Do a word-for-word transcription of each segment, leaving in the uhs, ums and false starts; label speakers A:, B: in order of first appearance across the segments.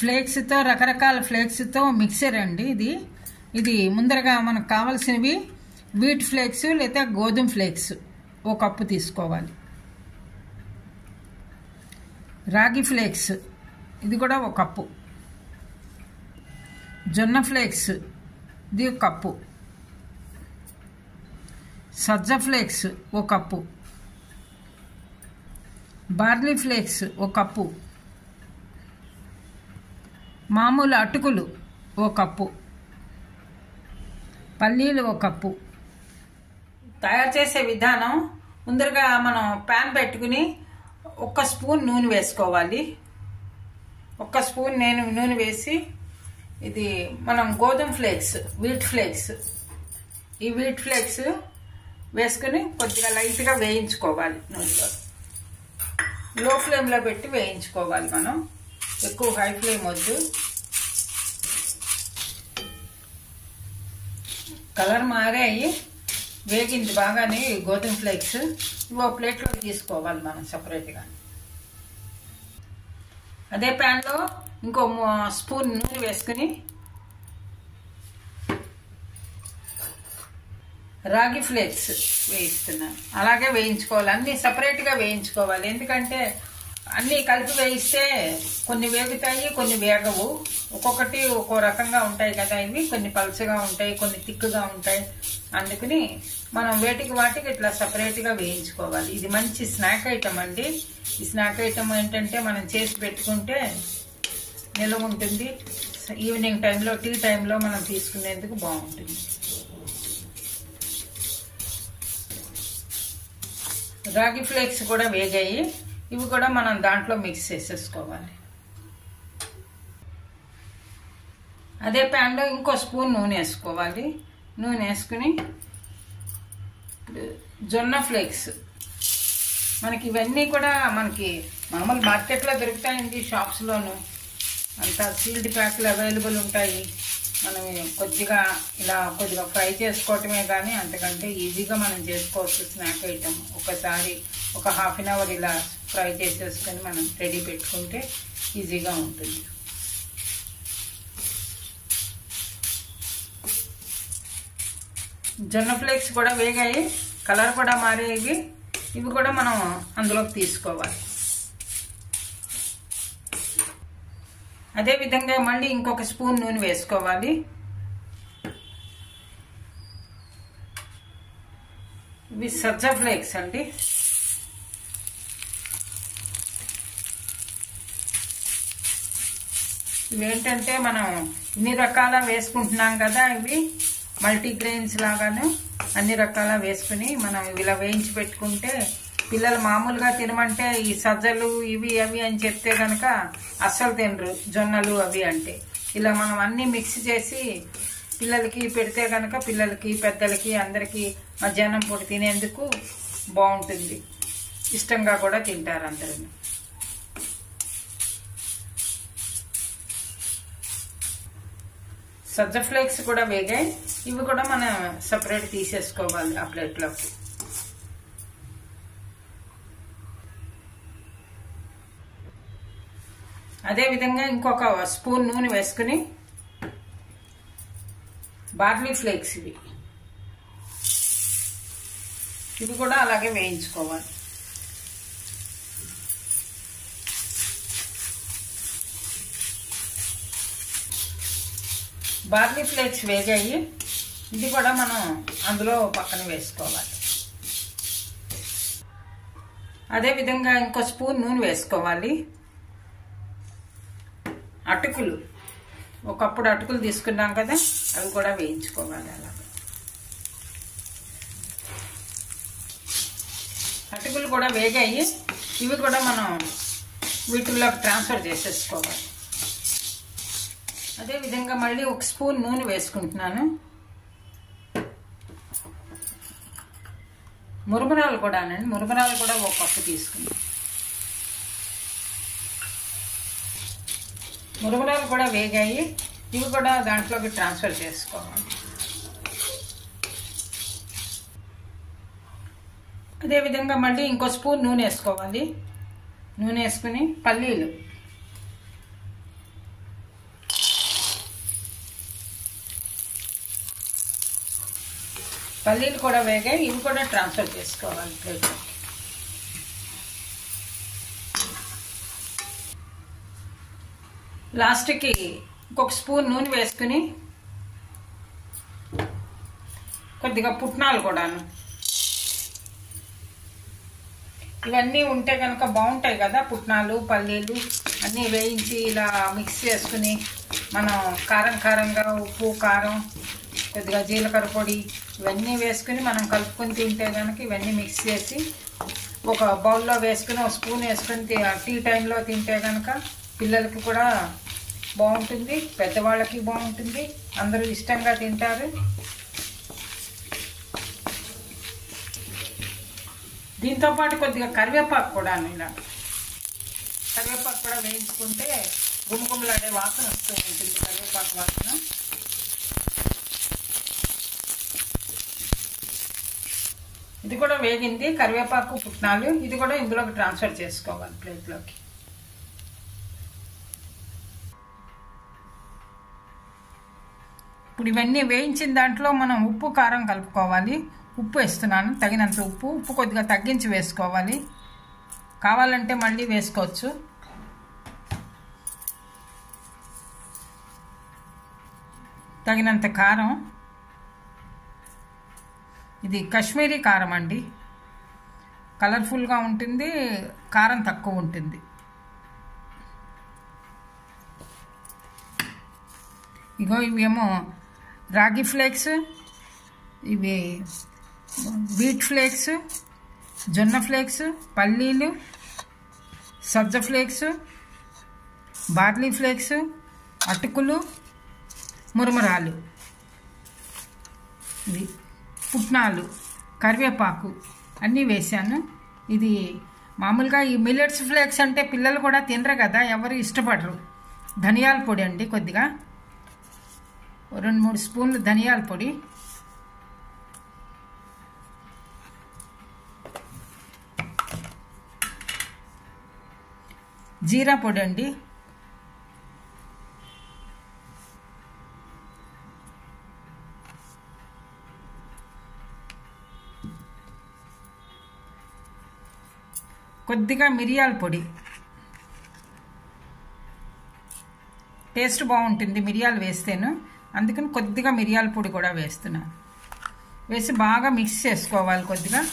A: ఫ్లేక్స్తో రకరకాల ఫ్లేక్స్తో మిక్సర్ అండి ఇది. ఇది ముందరగా మనకు కావాల్సినవి వీట్ ఫ్లేక్స్ లేదా గోధుమ ఫ్లేక్స్ ఒక కప్పు తీసుకోవాలి. రాగి ఫ్లేక్స్ ఇది కూడా ఒక కప్పు. జొన్న ఫ్లేక్స్ ఇది ఒక కప్పు. సజ్జ ఫ్లేక్స్ ఒక కప్పు. బార్లీ ఫ్లేక్స్ ఒక కప్పు. మామూలు అటుకులు ఒక కప్పు. పల్లీలు ఒక కప్పు. తయారు చేసే విధానం, ముందరగా మనం ప్యాన్ పెట్టుకుని ఒక్క స్పూన్ నూనె వేసుకోవాలి. ఒక్క స్పూన్ నేను నూనె వేసి ఇది మనం గోధుమ ఫ్లేక్స్ వీట్ ఫ్లేక్స్ ఈ వీట్ ఫ్లేక్స్ వేసుకుని కొద్దిగా లైట్గా వేయించుకోవాలి నూనెలో. లో ఫ్లేమ్లో పెట్టి వేయించుకోవాలి మనం, ఎక్కువ హై ఫ్లేమ్ వద్దు. కలర్ మారాయి, వేగింది బాగానే గోధుమ ఫ్లేక్స్. ఇవో ప్లేట్లో తీసుకోవాలి మనం సపరేట్గా. అదే ప్యాన్లో ఇంకో స్పూన్ నూనె వేసుకుని రాగి ఫ్లేక్స్ వేయిస్తున్నాను. అలాగే వేయించుకోవాలి, అన్నీ సపరేట్గా వేయించుకోవాలి. ఎందుకంటే అన్నీ కలిపి వేయిస్తే కొన్ని వేగుతాయి, కొన్ని వేగవు. ఒక్కొక్కటి ఒక్కో రకంగా ఉంటాయి కదా, ఇవి కొన్ని పలుచగా ఉంటాయి, కొన్ని తిక్కుగా ఉంటాయి. అందుకని మనం వేటికి వాటికి ఇట్లా సపరేట్గా వేయించుకోవాలి. ఇది మంచి స్నాక్ ఐటమ్ అండి. ఈ స్నాక్ ఐటమ్ ఏంటంటే మనం చేసి పెట్టుకుంటే నిల్వ ఉంటుంది. ఈవినింగ్ టైంలో, టీ టైంలో మనం తీసుకునేందుకు బాగుంటుంది. రాగి ఫ్లేక్స్ కూడా వేగాయి, ఇవి కూడా మనం దాంట్లో మిక్స్ చేసేసుకోవాలి. అదే ప్యాన్లో ఇంకో స్పూన్ నూనె వేసుకోవాలి. నూనె వేసుకుని జొన్న ఫ్లేక్స్, మనకి ఇవన్నీ కూడా మనకి మామూలు మార్కెట్లో దొరుకుతాయండి, షాప్స్లోను అంతా సీల్డ్ ప్యాక్లు అవైలబుల్ ఉంటాయి. మనం కొద్దిగా ఇలా కొద్దిగా ఫ్రై చేసుకోవటమే కానీ అంతకంటే ఈజీగా మనం చేసుకోవచ్చు స్నాక్ ఐటమ్. ఒకసారి ఒక హాఫ్ అన్ అవర్ ఇలా ఫ్రై చేసేసుకొని మనం రెడీ పెట్టుకుంటే ఈజీగా ఉంటుంది. జొన్న ఫ్లేక్స్ కూడా వేగాయి, కలర్ కూడా మారేవి. ఇవి కూడా మనం అందులోకి తీసుకోవాలి. అదే విధంగా మళ్ళీ ఇంకొక స్పూన్ నూనె వేసుకోవాలి. ఇవి సజ్జ ఫ్లేక్స్ అండి. ఇవేంటంటే మనం ఇన్ని రకాల వేసుకుంటున్నాం కదా, ఇవి మల్టీగ్రెయిన్స్ లాగాను అన్ని రకాల వేసుకుని మనం ఇలా వేయించి పెట్టుకుంటే పిల్లలు మామూలుగా తినమంటే ఈ సజ్జలు ఇవి అవి అని చెప్తే కనుక అస్సలు తినరు, జొన్నలు అవి అంటే. ఇలా మనం అన్నీ మిక్స్ చేసి పిల్లలకి పెడితే కనుక పిల్లలకి పెద్దలకి అందరికీ మధ్యాహ్నం పూట తినేందుకు బాగుంటుంది. ఇష్టంగా కూడా తింటారు అందరూ. సజ్జ ఫ్లేక్స్ కూడా వేగాయి, ఇవి కూడా మనం సపరేట్ తీసేసుకోవాలి ఆ ప్లేట్లోకి. అదే విధంగా ఇంకొక స్పూన్ నూనె వేసుకుని బార్లీ ఫ్లేక్స్ ఇవి ఇవి కూడా అలాగే వేయించుకోవాలి. బార్లీ ఫ్లేక్స్ వేగాయి, ఇది కూడా మనం అందులో పక్కన వేసుకోవాలి. అదే విధంగా ఇంకో స్పూన్ నూనె వేసుకోవాలి. అటుకులు, ఒకప్పుడు అటుకులు తీసుకున్నాం కదా, అవి కూడా వేయించుకోవాలి. అలాగే అటుకులు కూడా వేగాయి, ఇవి కూడా మనం వీటిల్లోకి ట్రాన్స్ఫర్ చేసేసుకోవాలి. అదే విధంగా మళ్ళీ ఒక స్పూన్ నూనె వేసుకుంటున్నాను. మురుమురాలు కూడానండి, మురుమురాలు కూడా ఒక కప్పు తీసుకున్నాను. మురుమురాలు కూడా వేగాయి, ఇవి కూడా దాంట్లోకి ట్రాన్స్ఫర్ చేసుకోవాలి. అదేవిధంగా మళ్ళీ ఇంకో స్పూన్ నూనె వేసుకోవాలి. నూనె వేసుకుని పల్లీలు పల్లీలు కూడా వేగాయి, ఇవి కూడా ట్రాన్స్ఫర్ చేసుకోవాలి ప్లేట్లో. లాస్ట్కి ఇంకొక స్పూన్ నూనె వేసుకుని కొద్దిగా పుట్నాలు కూడాను, ఇవన్నీ ఉంటే కనుక బాగుంటాయి కదా. పుట్నాలు పల్లీలు అన్నీ వేయించి ఇలా మిక్స్ చేసుకుని మనం కారం కారంగా ఉప్పు కారం కొద్దిగా జీలకర్ర పొడి ఇవన్నీ వేసుకుని మనం కలుపుకొని తింటే కనుక, ఇవన్నీ మిక్స్ చేసి ఒక బౌల్లో వేసుకుని ఒక స్పూన్ వేసుకుని టీ టైంలో తింటే కనుక పిల్లలకి కూడా బాగుంటుంది, పెద్దవాళ్ళకి బాగుంటుంది, అందరూ ఇష్టంగా తింటారు. దీంతోపాటు కొద్దిగా కరివేపాకు కూడా, ఇలా కరివేపాకు కూడా వేయించుకుంటే గుమగుమలాడే వాసన వస్తూ ఉంటుంది, కరివేపాకు వాసన. ఇది కూడా వేగింది, కరివేపాకు పుట్నాలు, ఇది కూడా ఇందులోకి ట్రాన్స్ఫర్ చేసుకోవాలి ప్లేట్లోకి. ఇప్పుడు ఇవన్నీ వేయించిన దాంట్లో మనం ఉప్పు కారం కలుపుకోవాలి. ఉప్పు వేస్తున్నాను, తగినంత ఉప్పు. ఉప్పు కొద్దిగా తగ్గించి వేసుకోవాలి, కావాలంటే మళ్ళీ వేసుకోవచ్చు. తగినంత కారం, ఇది కాశ్మీరీ కారం అండి, కలర్ఫుల్గా ఉంటుంది, కారం తక్కువ ఉంటుంది. ఇగో ఇవేమో రాగి ఫ్లేక్స్, ఇవి వీట్ ఫ్లేక్స్, జొన్న ఫ్లేక్స్, పల్లీలు, సజ్జ ఫ్లేక్స్, బార్లీ ఫ్లేక్స్, అటుకులు, మురమరాలు, ఇది పుట్నాలు, కరివేపాకు అన్నీ వేసాను. ఇది మామూలుగా ఈ మిల్లెట్స్ ఫ్లేక్స్ అంటే పిల్లలు కూడా తినరు కదా, ఎవరు ఇష్టపడరు. ధనియాల పొడి అండి, కొద్దిగా రెండు మూడు స్పూన్లు ధనియాల పొడి, జీరా పొడి అండి, కొద్దిగా మిరియాల పొడి, టేస్ట్ బాగుంటుంది మిరియాలు వేస్తేను, అందుకని కొద్దిగా మిరియాల పొడి కూడా వేస్తున్నాను. వేసి బాగా మిక్స్ చేసుకోవాలి. కొద్దిగా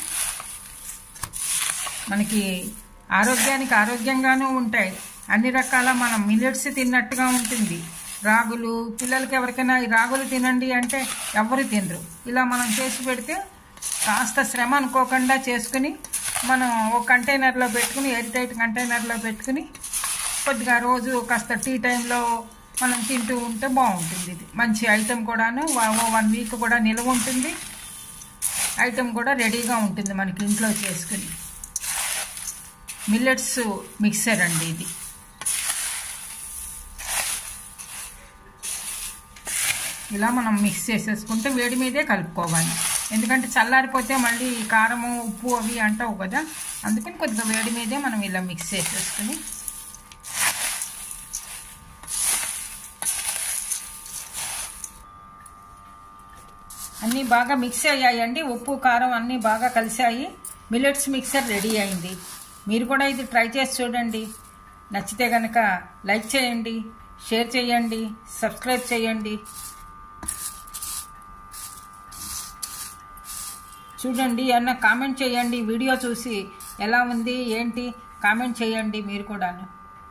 A: మనకి ఆరోగ్యానికి ఆరోగ్యంగానూ ఉంటాయి, అన్ని రకాల మనం మిల్లెట్స్ తిన్నట్టుగా ఉంటుంది. రాగులు పిల్లలకి ఎవరికైనా ఈ రాగులు తినండి అంటే ఎవరు తినరు. ఇలా మనం చేసి పెడితే కాస్త శ్రమ అనుకోకుండా చేసుకుని మనం ఒక కంటైనర్లో పెట్టుకుని, ఎయిర్ టైట్ కంటైనర్లో పెట్టుకుని కొద్దిగా రోజు కాస్త టీ టైంలో మనం తింటూ ఉంటే బాగుంటుంది. ఇది మంచి ఐటెం కూడాను, వన్ వీక్ కూడా నిల్వ ఉంటుంది, ఐటెం కూడా రెడీగా ఉంటుంది మనకి ఇంట్లో చేసుకుని. మిల్లెట్స్ మిక్సర్ అండి ఇది. ఇలా మనం మిక్స్ చేసేసుకుంటే వేడి మీదే కలుపుకోవాలి, ఎందుకంటే చల్లారిపోతే మళ్ళీ కారము ఉప్పు అవి అంటావు కదా, అందుకని కొద్దిగా వేడి మీదే మనం ఇలా మిక్స్ చేసేసుకుని అన్నీ బాగా మిక్స్ అయ్యాయండి. ఉప్పు కారం అన్నీ బాగా కలిసాయి. మిల్లెట్స్ మిక్సర్ రెడీ అయింది. మీరు కూడా ఇది ట్రై చేసి చూడండి. నచ్చితే కనుక లైక్ చేయండి, షేర్ చేయండి, సబ్స్క్రైబ్ చేయండి. చూడండి, అన్న కామెంట్ చేయండి, వీడియో చూసి ఎలా ఉంది ఏంటి కామెంట్ చేయండి మీరు కూడాను.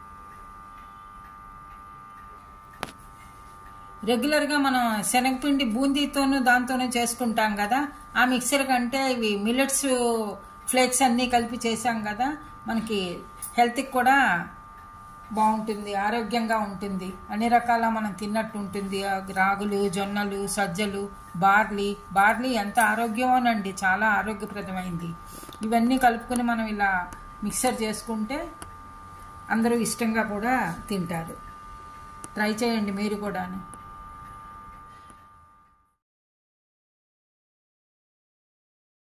A: రెగ్యులర్గా మనం శనగపిండి బూందీతోనూ దాంతోనూ చేసుకుంటాం కదా, ఆ మిక్సర్ కంటే ఇవి మిల్లెట్స్ ఫ్లేక్స్ అన్నీ కలిపి చేసాం కదా, మనకి హెల్త్కి కూడా బాగుంటుంది, ఆరోగ్యంగా ఉంటుంది, అన్ని రకాల మనం తిన్నట్టు ఉంటుంది. రాగులు, జొన్నలు, సజ్జలు, బార్లీ బార్లీ ఎంత ఆరోగ్యమోనండి, చాలా ఆరోగ్యప్రదమైంది. ఇవన్నీ కలుపుకొని మనం ఇలా మిక్సర్ చేసుకుంటే అందరూ ఇష్టంగా కూడా తింటారు. ట్రై చేయండి మీరు కూడాను.